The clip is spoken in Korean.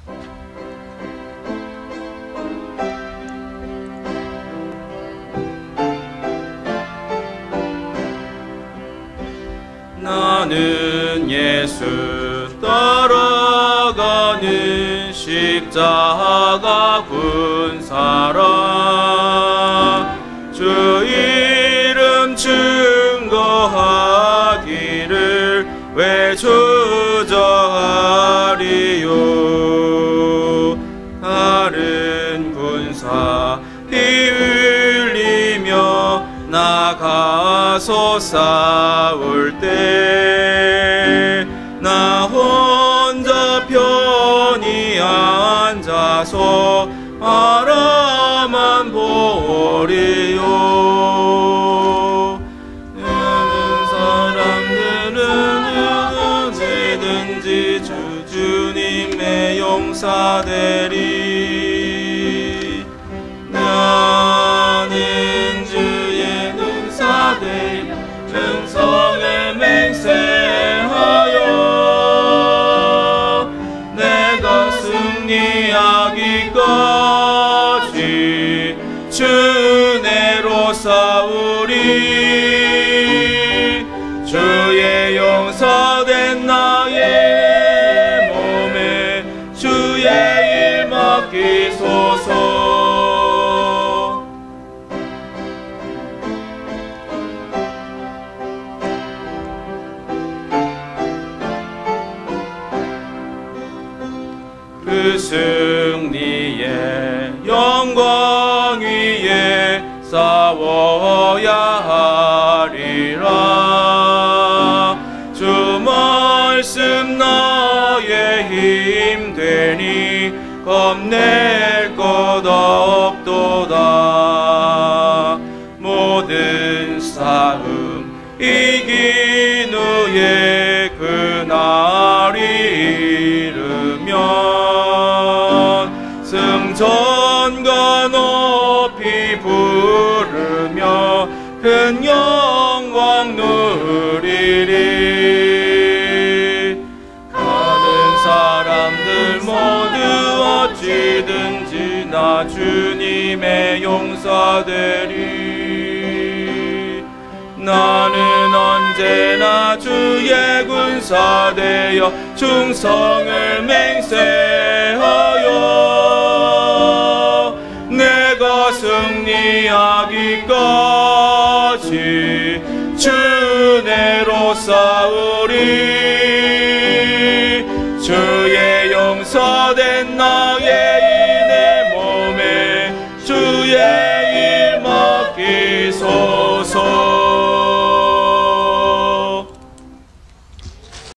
나는 예수 따라가는 십자가 군사라. 주 이름 증거하기를 왜 주저하리요. 다른 군사 피 흘리며 나가서 싸울 때 나 혼자 편히 앉아서 바라만 보리요. 많은 사람들은 언제든지 주님의 용사되리. 나는 주의 용사되리. 충성을 맹세하여 내가 승리하기까지 주 은혜로 싸우리. 주의 용사된 나의 몸에 주의 일 맡기소서. 그 승리의 영광 위에 싸워야 하리라. 주 말씀 나의 힘 되니 겁낼 것 없도다. 모든 싸움 이긴 후에 그날이 승천과 높이 부르며 큰 영광 누리리. 다른 사람들 모두 어찌든지 나 주님의 용사되리. 나는 언제나 주의 군사 되어 충성을 맹세하여 내가 승리하기까지 주